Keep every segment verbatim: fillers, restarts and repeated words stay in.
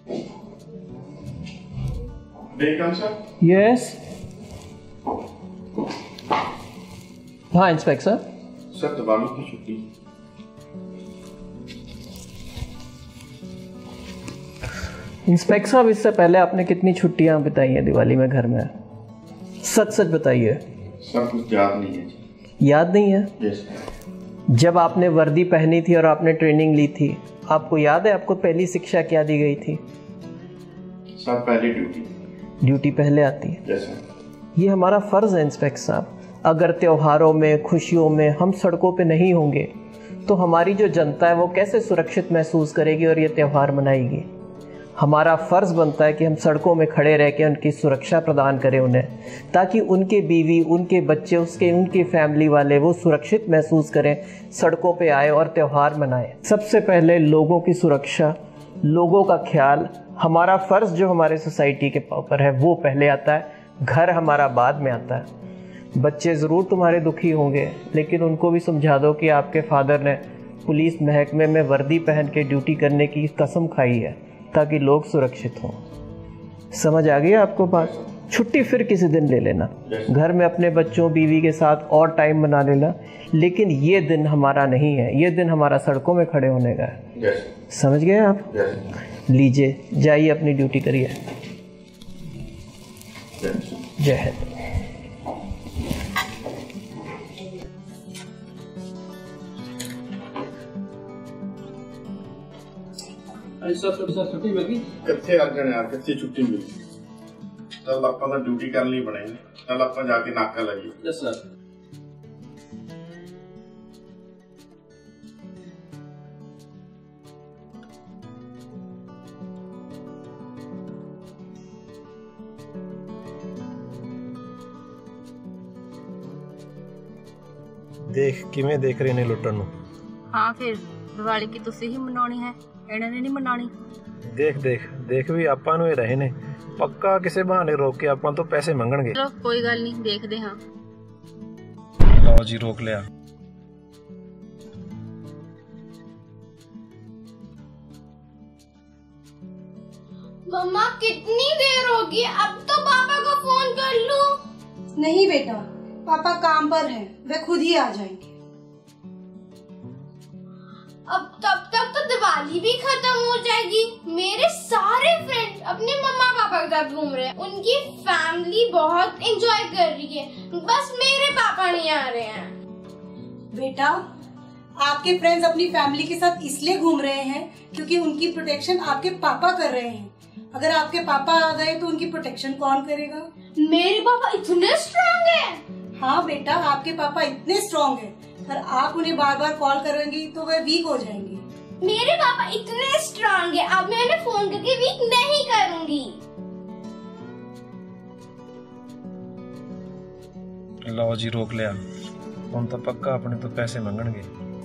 Yes. हाँ inspector sir, Diwali की छुट्टी। इंस्पेक्टर साहब, इससे पहले आपने कितनी छुट्टियां बिताई हैं दिवाली में घर में? सच सच बताइए। सर कुछ याद नहीं है। याद नहीं है? यस। जब आपने वर्दी पहनी थी और आपने ट्रेनिंग ली थी, आपको याद है आपको पहली शिक्षा क्या दी गई थी? सर पहले ड्यूटी। ड्यूटी पहले आती है। Yes sir. ये हमारा फ़र्ज़ है इंस्पेक्टर साहब। अगर त्योहारों में, खुशियों में हम सड़कों पे नहीं होंगे तो हमारी जो जनता है वो कैसे सुरक्षित महसूस करेगी और ये त्यौहार मनाएगी? हमारा फ़र्ज़ बनता है कि हम सड़कों में खड़े रह के उनकी सुरक्षा प्रदान करें उन्हें, ताकि उनके बीवी, उनके बच्चे, उसके उनकी फैमिली वाले वो सुरक्षित महसूस करें, सड़कों पे आए और त्यौहार मनाएं। सबसे पहले लोगों की सुरक्षा, लोगों का ख्याल, हमारा फ़र्ज़ जो हमारे सोसाइटी के ऊपर है वो पहले आता है, घर हमारा बाद में आता है। बच्चे ज़रूर तुम्हारे दुखी होंगे, लेकिन उनको भी समझा दो कि आपके फादर ने पुलिस महकमे में वर्दी पहन के ड्यूटी करने की कसम खाई है ताकि लोग सुरक्षित हों। समझ आ गई आपको बात? छुट्टी फिर किसी दिन ले लेना, घर में अपने बच्चों बीवी के साथ और टाइम बना लेना, लेकिन ये दिन हमारा नहीं है, ये दिन हमारा सड़कों में खड़े होने का है। समझ गए आप? लीजिए, जाइए अपनी ड्यूटी करिए। जय हिंद। सर छोटी सर छुट्टी मिल गई? कितने अर्जन यार, कितनी छुट्टी मिल गई? चल ਆਪਾਂ ਤਾਂ ਡਿਊਟੀ ਕਰਨ ਲਈ ਬਣੇ ਨੇ, चल ਆਪਾਂ ਜਾ ਕੇ ਨਾਕਾ ਲਾਈਏ। Yes sir. देख किवें देख रहे ने लुटन नूं। हाँ फिर दिवाली की तुसी ही मनानी है, इन्हें नहीं मनानी। देख देख देख भी आपां नूं ही रहे ने, पक्का किसी बहाने रोक के आपां तो पैसे मंगणगे। चलो कोई गल नहीं, देखदे हां। लो जी रोक लिया। मम्मा कितनी देर होगी, अब तो पापा को फोन कर लूं। नहीं बेटा, पापा काम पर हैं, वे खुद ही आ जाएंगे। अब तब तक तो दिवाली भी खत्म हो जाएगी। मेरे सारे फ्रेंड्स अपने मम्मा पापा के साथ घूम रहे हैं, उनकी फैमिली बहुत एंजॉय कर रही है, बस मेरे पापा नहीं आ रहे हैं। बेटा, आपके फ्रेंड्स अपनी फैमिली के साथ इसलिए घूम रहे हैं क्योंकि उनकी प्रोटेक्शन आपके पापा कर रहे हैं। अगर आपके पापा आ गए तो उनकी प्रोटेक्शन कौन करेगा? मेरे पापा इतने स्ट्रॉन्ग हैं। हाँ बेटा, आपके पापा इतने स्ट्रॉन्ग हैं, पर आप उन्हें बार बार कॉल करेंगी तो वे वीक हो जाएंगे। मेरे पापा इतने स्ट्रॉन्ग है, अब मैं उन्हें फोन करके वीक नहीं करूंगी। लो जी रोक लिया, हम तो पक्का अपने तो पैसे मंगणगे।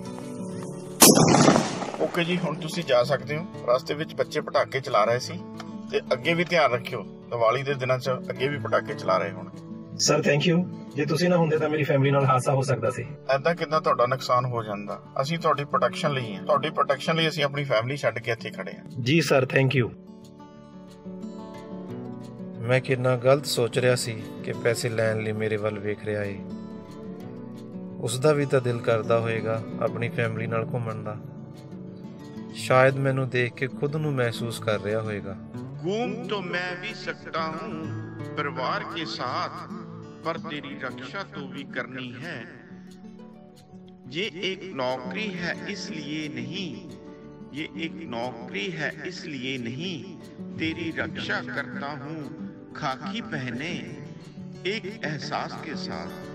ओके जी, हुण तुसी जा सकते हो। रास्ते विच बच्चे पटाके चला रहे सी ते अगे भी ध्यान रखियो, दिवाली दे दिनां च अगे भी पटाके चला रहे होणगे। सर थैंक यू, ਜੇ ਤੁਸੀਂ ਨਾ ਹੁੰਦੇ ਤਾਂ ਮੇਰੀ ਫੈਮਿਲੀ ਨਾਲ ਹਾਦਸਾ ਹੋ ਸਕਦਾ ਸੀ। ਐਦਾਂ ਕਿਦਾਂ ਤੁਹਾਡਾ ਨੁਕਸਾਨ ਹੋ ਜਾਂਦਾ? ਅਸੀਂ ਤੁਹਾਡੀ ਪ੍ਰੋਟੈਕਸ਼ਨ ਲਈ ਹਾਂ, ਤੁਹਾਡੀ ਪ੍ਰੋਟੈਕਸ਼ਨ ਲਈ ਅਸੀਂ ਆਪਣੀ ਫੈਮਿਲੀ ਛੱਡ ਕੇ ਇੱਥੇ ਖੜੇ ਹਾਂ। ਜੀ ਸਰ ਥੈਂਕ ਯੂ। ਮੈਂ ਕਿੰਨਾ ਗਲਤ ਸੋਚ ਰਿਹਾ ਸੀ ਕਿ ਪੈਸੇ ਲੈਣ ਲਈ ਮੇਰੇ ਵੱਲ ਵੇਖ ਰਿਹਾ ਏ। ਉਸ ਦਾ ਵੀ ਤਾਂ ਦਿਲ ਕਰਦਾ ਹੋਏਗਾ ਆਪਣੀ ਫੈਮਿਲੀ ਨਾਲ ਘੁੰਮਣ ਦਾ। ਸ਼ਾਇਦ ਮੈਨੂੰ ਦੇਖ ਕੇ ਖੁਦ ਨੂੰ ਮਹਿਸੂਸ ਕਰ ਰਿਹਾ ਹੋਏਗਾ। घूम तो मैं भी सकता हूँ परिवार के साथ, पर तेरी रक्षा तो भी करनी है। ये एक नौकरी है इसलिए नहीं, ये एक नौकरी है इसलिए नहीं, तेरी रक्षा करता हूँ खाकी पहने एक एहसास के साथ।